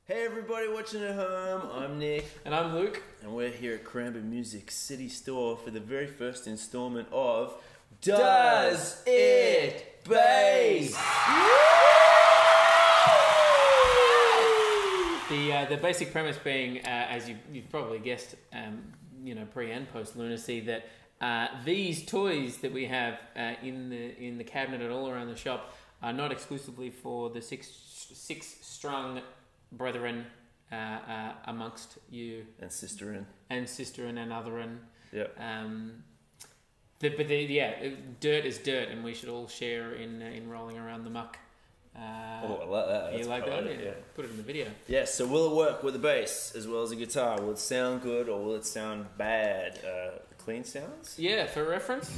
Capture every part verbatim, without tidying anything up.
Hey everybody watching at home, I'm Nick. And I'm Luke. And we're here at Cranbourne Music City Store for the very first installment of Does, Does It Bass? The, uh, the basic premise being, uh, as you, you've probably guessed, um, you know, pre and post lunacy, that uh, these toys that we have uh, in the in the cabinet and all around the shop are not exclusively for the six six strung brethren uh, uh, amongst you and sisterin and sisterin and otherin. Yeah. Um, the, but the, yeah, dirt is dirt, and we should all share in uh, in rolling around the muck. Uh, oh, I like that. You That's like that? it, Yeah. yeah. Put it in the video. Yeah. So will it work with a bass as well as a guitar? Will it sound good or will it sound bad? Uh, clean sounds? Yeah. For reference.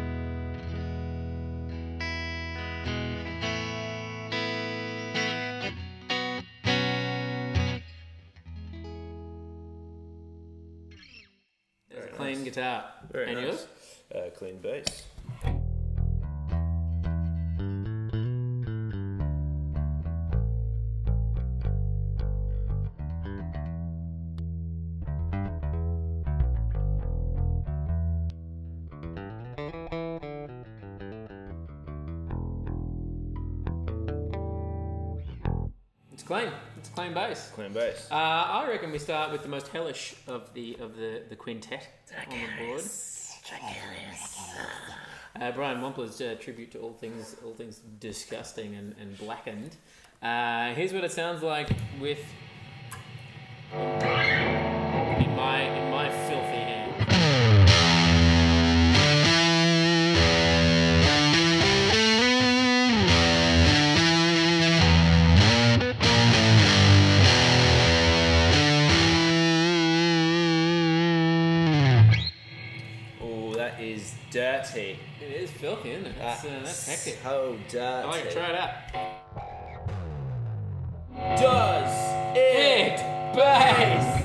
Clean guitar. Very and nice. yours? Uh, clean bass. It's clean. It's clean bass. Clean bass. Uh, I reckon we start with the most hellish of the of the, the quintet on the board. Uh, Brian Wampler's uh, tribute to all things all things disgusting and, and blackened. Uh, here's what it sounds like with in my in my filthy hand. Is dirty. It is filthy, isn't it? That's, uh, that's hectic. So dirty. I like it. Try it out. Does it bass?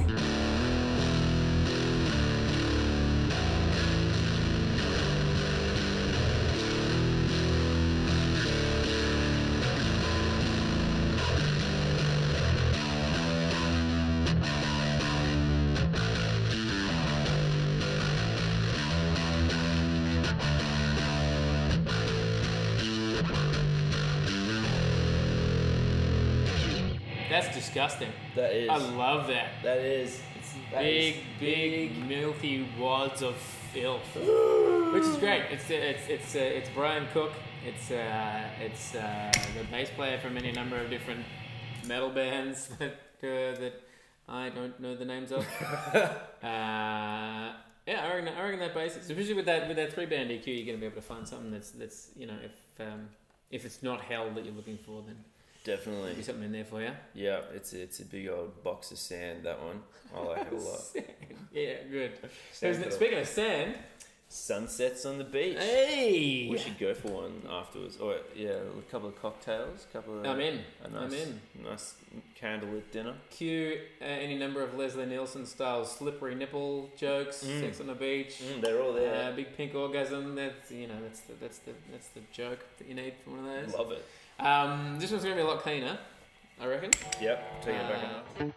That's disgusting. That is. I love that. That is. It's that big, is big, big, milky wads of filth, which is great. It's it's it's uh, it's Brian Cook. It's uh, it's uh, the bass player from any number of different metal bands that uh, that I don't know the names of. uh, yeah, I reckon, I reckon that bass, especially with that with that three band E Q, you're gonna be able to find something that's that's you know if um, if it's not hell that you're looking for, then. Definitely. There'll be something in there for you. Yeah, it's a, it's a big old box of sand, that one. I like it a lot. Yeah, good. Sand Speaking of sand. Sunsets on the beach. Hey! We should go for one afterwards. Or, yeah, a couple of cocktails. A couple of, I'm in. A nice, I'm in. Nice candlelit dinner. Cue uh, any number of Leslie Nielsen style slippery nipple jokes. Mm. Sex on the beach. Mm, they're all there. Uh, big pink orgasm. That's you know that's the that's the that's the joke that you need for one of those. Love it. Um, this one's gonna be a lot cleaner, I reckon. Yep, taking it back enough.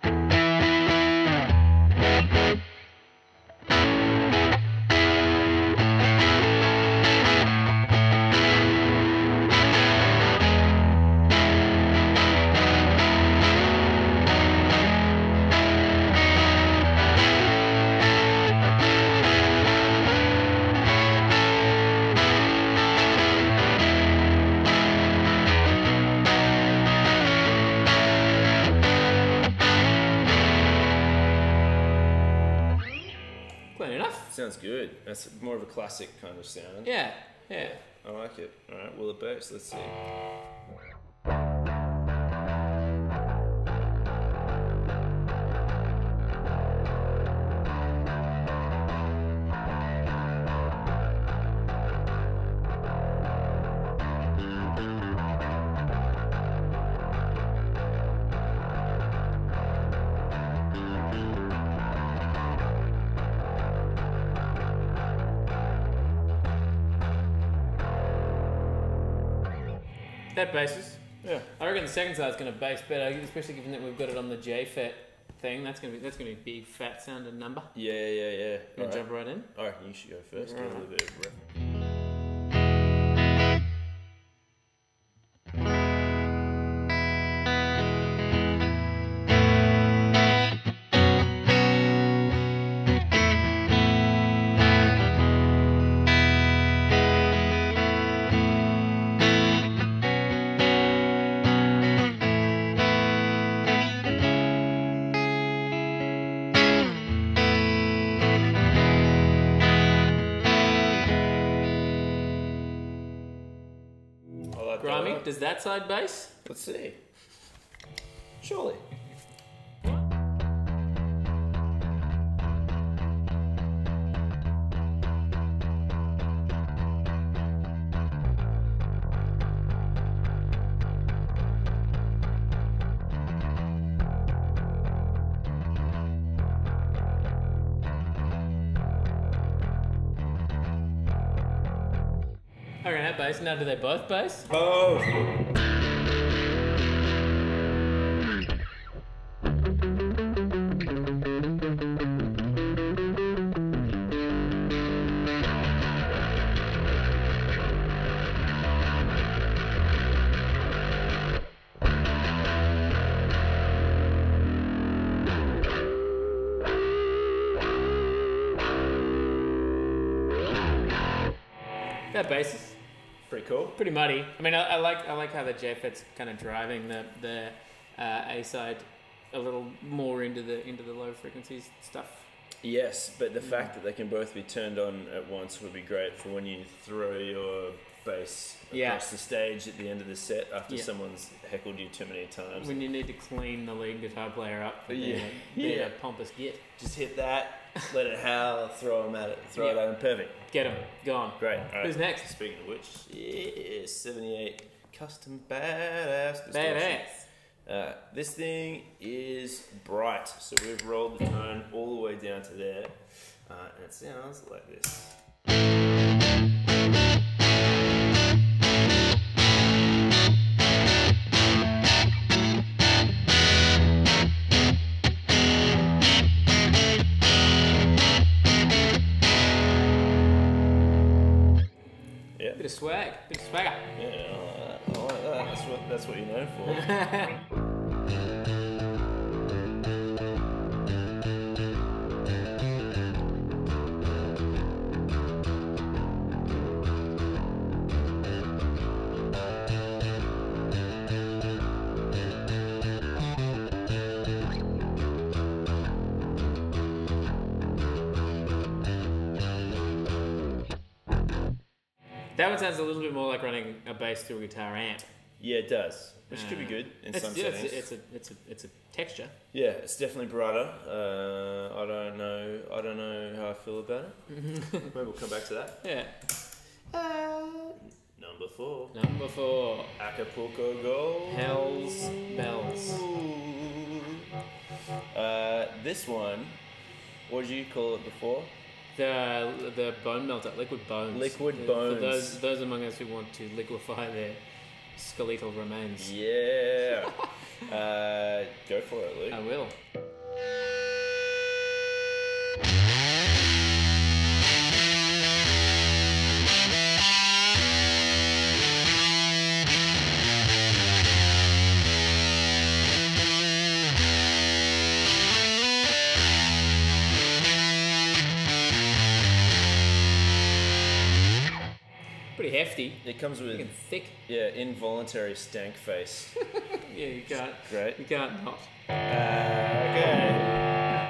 Sounds good. That's more of a classic kind of sound. Yeah, yeah. I like it. Alright, well the bass, let's see. That basis. Yeah. I reckon the second side's going to bass better, especially given that we've got it on the J FET thing. That's going to be that's going to be a big fat sounding number. Yeah, yeah, yeah. Gonna jump right in. I reckon you should go first. Right. Get a little bit of rep. Grimy, does that side bass? Let's see. Surely. I reckon that bass. Now, do they both bass? Oh! That bass is Pretty cool. pretty muddy. I mean, I, I like I like how the J FET's kind of driving the the uh, A side a little more into the into the low frequencies stuff. Yes, but the fact that they can both be turned on at once would be great for when you throw your bass across Yeah. the stage at the end of the set after Yeah. someone's heckled you too many times. When you need to clean the lead guitar player up for Yeah. their, Yeah. their pompous git. Just hit that, let it howl, throw them at it, throw it Yeah. at them. Perfect. Get them. Go on. Great. All right. Who's next? Speaking of which, yeah, seventy-eight Custom Badass Distortion. Badass. Uh, this thing is bright, so we've rolled the tone all the way down to there, uh, and it sounds like this. Yeah, Bit of swag. Bit of swagger. yeah, I like that. I like that. That's what that's what you're known for. That one sounds a little bit more like running a bass through a guitar amp. Yeah, it does, which could be Uh, good in It's, some yeah, it's, settings. a, it's a it's a it's a texture. Yeah, it's definitely brighter. Uh, I don't know. I don't know how I feel about it. Maybe we'll come back to that. Yeah. Uh, number four, Number four. Acapulco Gold. Hell's Bells. Uh, this one, what did you call it before? The the bone melter, liquid bones. Liquid For- bones. For those those among us who want to liquefy their skeletal remains. Yeah. uh, go for it, Luke. I will. Pretty hefty. It comes with, Freaking thick. yeah, involuntary stank face. Yeah, you can't. Great. You can't not. Uh, okay.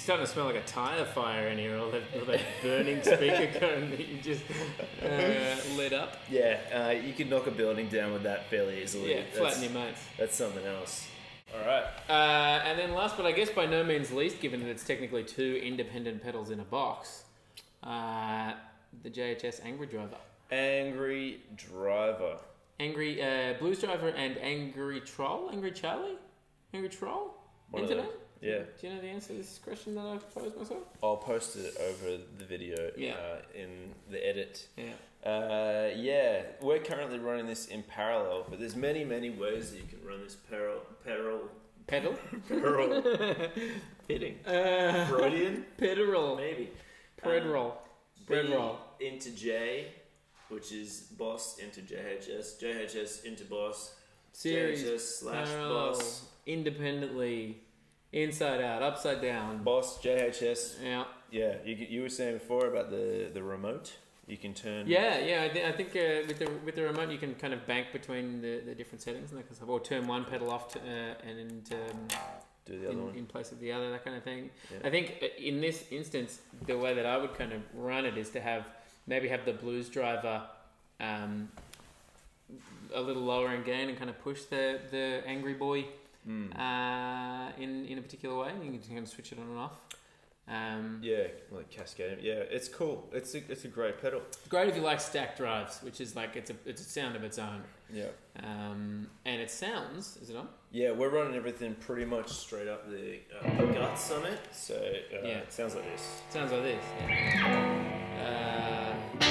starting to smell like a tyre fire in here, all that, all that burning speaker cone that you just uh, lit up. Yeah, uh, you could knock a building down with that fairly easily. Yeah, flatten your mates. That's something else. All right. Uh, and then last, but I guess by no means least, given that it's technically two independent pedals in a box, uh, the J H S Angry Driver. Angry Driver. Angry uh, Blues Driver and Angry Troll? Angry Charlie? Angry Troll? One Internet? of those. Yeah. Do you know the answer to this question that I've posed myself? I'll post it over the video yeah. uh, in the edit. Yeah. Uh, yeah, we're currently running this in parallel, but there's many, many ways that you can run this parallel. Parallel. Pedal? Parallel. Hitting. Uh, Freudian? Pedal. Maybe. Bread um, roll. Bread B roll. Into J, which is boss into J H S. J H S into boss. Series. J H S slash parallel, boss. Independently. Inside out. Upside down. Boss, J H S. Yeah. Yeah, you, you were saying before about the, the remote. You can turn. Yeah, yeah. I, th- I think uh, with the with the remote you can kind of bank between the, the different settings and that kind of stuff, or turn one pedal off to, uh, and um, do the other in, one in place of the other, that kind of thing. Yeah. I think in this instance, the way that I would kind of run it is to have maybe have the Blues Driver um, a little lower in gain and kind of push the, the Angry Boy mm. uh, in in a particular way. You can kind of switch it on and off. Um, yeah, like cascade. Yeah, it's cool. It's a, it's a great pedal. Great if you like stack drives, which is like it's a it's a sound of its own. Yeah. Um, and it sounds. Is it on? Yeah, we're running everything pretty much straight up the, uh, the guts on it. So uh, yeah, it sounds like this. Sounds like this. Yeah. Uh,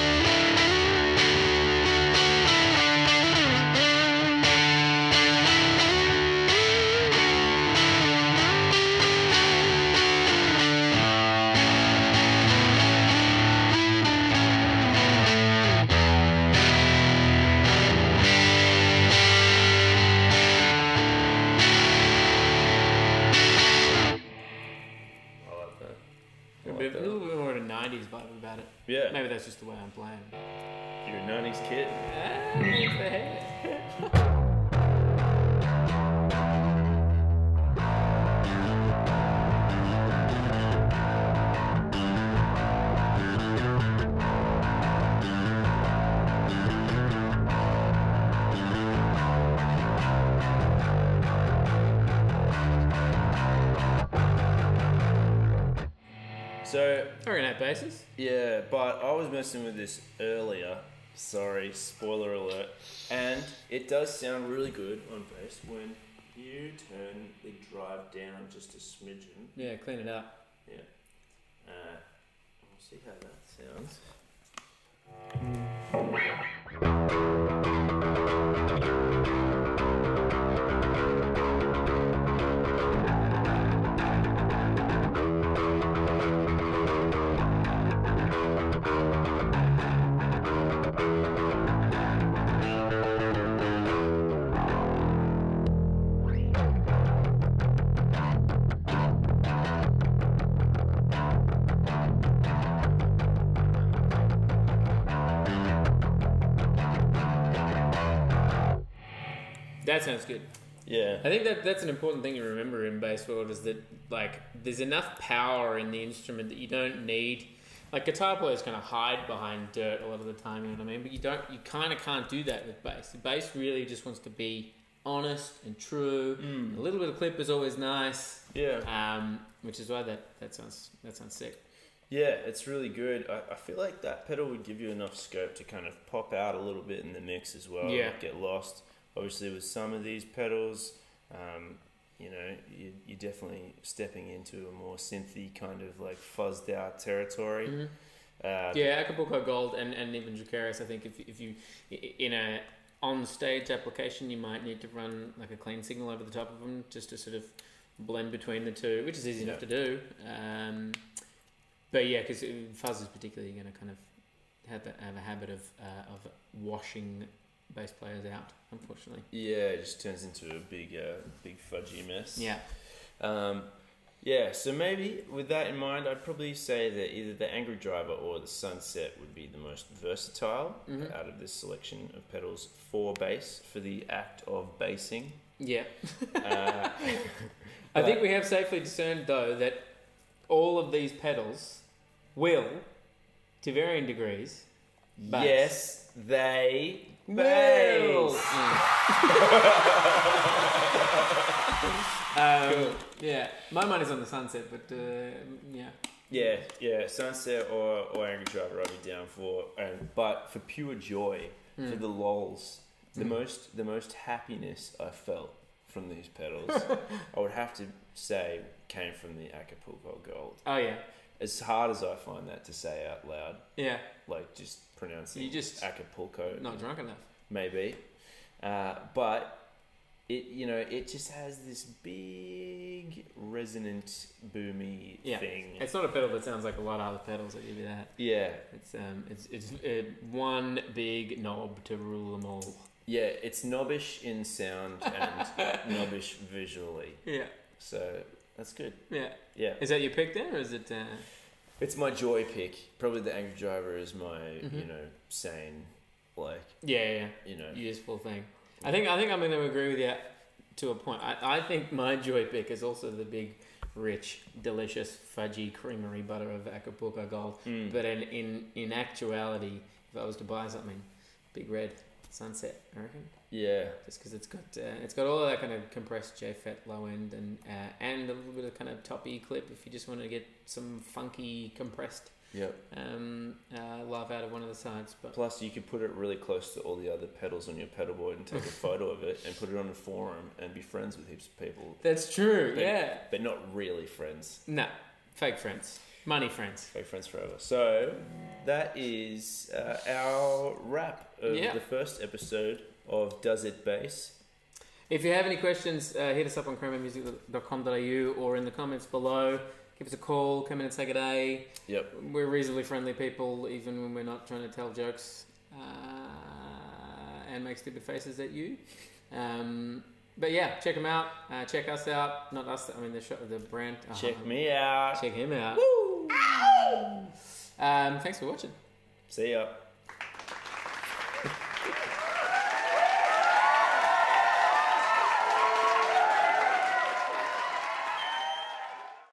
A little bit more of a nineties vibe about it. Yeah. Maybe that's just the way I'm playing. You're a nineties kid. Ah, it's the hair. So, Very nice bases. yeah, but I was messing with this earlier. Sorry, spoiler alert. And it does sound really good on bass when you turn the drive down just a smidgen. Yeah, clean it up. Yeah. Uh, we'll see how that sounds. That sounds good. Yeah. I think that that's an important thing to remember in bass world is that like there's enough power in the instrument that you don't need. Like guitar players kind of hide behind dirt a lot of the time, you know what I mean? But you don't, you kind of can't do that with bass. The bass really just wants to be honest and true. Mm. A little bit of clip is always nice. Yeah. Um, which is why that that sounds that sounds sick. Yeah, it's really good. I, I feel like that pedal would give you enough scope to kind of pop out a little bit in the mix as well. Yeah. Not get lost. Obviously, with some of these pedals, um, you know, you, you're definitely stepping into a more synthy kind of like fuzzed out territory. Mm-hmm. Uh, Yeah, Acapulco Gold and, and even Dracarys, I think if if you in a on stage application, you might need to run like a clean signal over the top of them just to sort of blend between the two, which is easy Yeah. enough to do. Um, but yeah, because Fuzz is particularly going to kind of have, that, have a habit of uh, of washing bass players out, unfortunately. Yeah, it just turns into a big, uh, big fudgy mess. Yeah. Um, yeah, so maybe with that in mind, I'd probably say that either the Angry Driver or the Sunset would be the most versatile Mhm. out of this selection of pedals for bass, for the act of bassing. Yeah. Uh, I think we have safely discerned, though, that all of these pedals will, to varying degrees, bass. Yes, they will. bass. um, Cool. Yeah, my money's on the Sunset, but uh, yeah. Yeah, yeah, Sunset or, or Angry Driver I'd be down for. Um, but for pure joy, Mm. for the lols, the Mm. most the most happiness I felt from these pedals, I would have to say came from the Acapulco Gold. Oh yeah, As hard as I find that to say out loud, yeah. like just pronouncing You just Acapulco, not drunk enough. maybe. Uh, but it, you know, it just has this big resonant, boomy Yeah. thing. It's not a pedal that sounds like a lot of other pedals. I'll give you that. Yeah, It's um, it's it's uh, one big knob to rule them all. yeah, it's knobbish in sound and knobbish visually. Yeah, So that's good. yeah. Yeah, Is that your pick then, or is it? Uh... it's my joy pick. Probably the Angry Driver is my, Mhm. you know, sane, like, Yeah, yeah, you know. useful thing. I think I think I'm going to agree with you to a point. I, I think my joy pick is also the big, rich, delicious, fudgy creamery butter of Acapulco Gold. Mm. But in, in in actuality, if I was to buy something, Big Red Sunset, I reckon. Yeah, Just because it's got uh, it's got all of that kind of compressed J FET low end and uh, and a little bit of kind of toppy clip if you just want to get some funky compressed yep. um, uh, love out of one of the sides. But Plus, you could put it really close to all the other pedals on your pedal board and take a photo of it and put it on a forum and be friends with heaps of people. that's true. But- Yeah. But not really friends. No, fake friends, money friends. Fake friends forever. So, that is uh, our wrap of Yeah. the first episode of Does It Bass? If you have any questions, uh, hit us up on cranbourne music dot com dot a u or in the comments below. Give us a call, come in and say good day. Yep. We're reasonably friendly people, even when we're not trying to tell jokes uh, and make stupid faces at you. Um, but yeah, check them out. Uh, check us out. Not us, I mean the show, the brand. Uh, Check me out. Check him out. Woo! Um, thanks for watching. See ya.